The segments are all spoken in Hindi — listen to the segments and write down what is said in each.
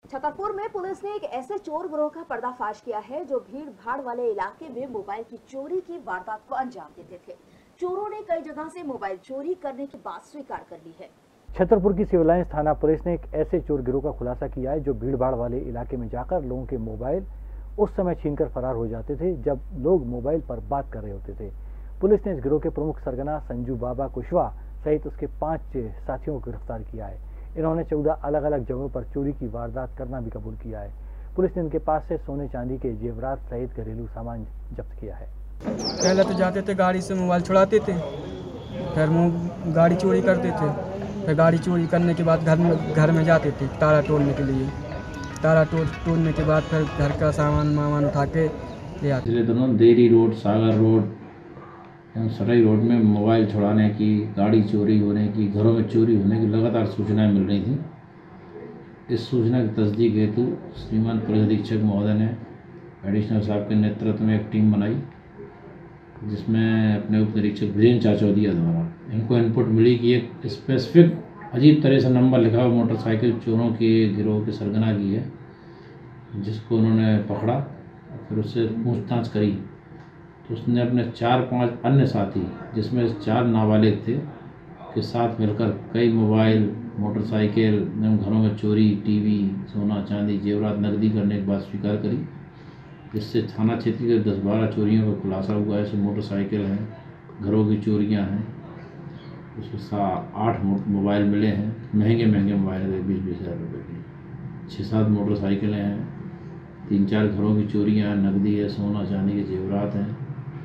छतरपुर में पुलिस ने एक ऐसे चोर गिरोह का पर्दाफाश किया है जो भीड़ भाड़ वाले इलाके में मोबाइल की चोरी की वारदात को अंजाम देते थे। चोरों ने कई जगह से मोबाइल चोरी करने की बात स्वीकार कर ली है। छतरपुर की सिविल लाइंस थाना पुलिस ने एक ऐसे चोर गिरोह का खुलासा किया है जो भीड़ भाड़ वाले इलाके में जाकर लोगों के मोबाइल उस समय छीनकर फरार हो जाते थे जब लोग मोबाइल पर बात कर रहे होते थे। पुलिस ने इस गिरोह के प्रमुख सरगना संजू बाबा कुशवाहा सहित उसके 5 साथियों को गिरफ्तार किया है। इन्होंने 14 अलग अलग जगहों पर चोरी की वारदात करना भी कबूल किया है। पुलिस ने इनके पास से सोने चांदी के जेवरात सहित घरेलू सामान जब्त किया है। पहले तो जाते थे गाड़ी से मोबाइल छुड़ाते थे, फिर गाड़ी चोरी करते थे, फिर गाड़ी चोरी करने के बाद घर में जाते थे ताला तोड़ने के लिए। ताला तोड़ने के बाद फिर घर का सामान उठा के ले आते। पिछले दिनों देरी रोड, सागर रोड एवं सराई रोड में मोबाइल छुड़ाने की, गाड़ी चोरी होने की, घरों में चोरी होने की लगातार सूचनाएं मिल रही थी। इस सूचना की तस्दीक हेतु श्रीमान पुलिस अधीक्षक महोदय ने एडिशनल साहब के नेतृत्व में एक टीम बनाई जिसमें अपने उप निरीक्षक विजय चाचौदिया द्वारा इनको इनपुट मिली कि एक स्पेसिफिक अजीब तरह से नंबर लिखा हुआ मोटरसाइकिल चोरों के गिरोह के सरगना की है, जिसको उन्होंने पकड़ा। फिर उससे पूछताछ करी तो उसने अपने 4-5 अन्य साथी, जिसमें 4 नाबालिग थे, के साथ मिलकर कई मोबाइल, मोटरसाइकिल एवं घरों में चोरी, टीवी, सोना चांदी, जेवरात, नकदी करने की बात स्वीकार करी, जिससे थाना क्षेत्र के 10-12 चोरियों का खुलासा हुआ है। मोटरसाइकिल हैं, घरों की चोरियां हैं, उसमें 8 मोबाइल मिले हैं, महंगे मोबाइल है 20-20 हज़ार रुपये की, 6-7 मोटरसाइकिलें हैं, 3-4 घरों की चोरियां हैं, नकदी है, सोना चांदी के जेवरात हैं।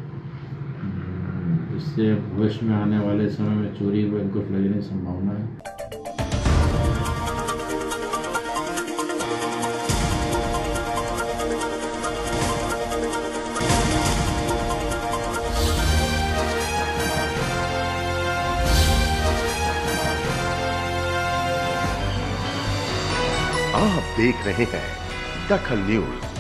इससे भविष्य में आने वाले समय में चोरी पर अंकुश लगने की संभावना है। आप देख रहे हैं दखल न्यूज।